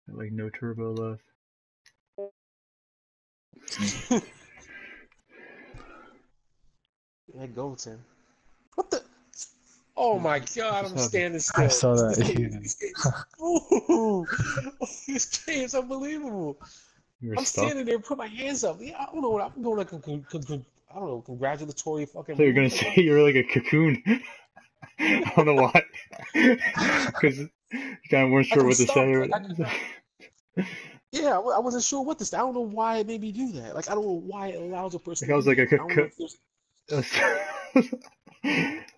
Like no turbo left. Yeah, go, Tim. What the? Oh my God! I'm standing still. I saw that. Ooh, this game's unbelievable. You were I'm stuck. standing there, put my hands up. Yeah, I don't know what I'm doing. Like I don't know, congratulatory fucking I thought you were gonna move. say you were like a cocoon. I don't know why. Because you kind of weren't Like sure I'm what to say. stumped. Or... Yeah, I wasn't sure what this. I don't know why it made me do that. Like I don't know why it allows a person Like I to was do like that. a I don't know if there's.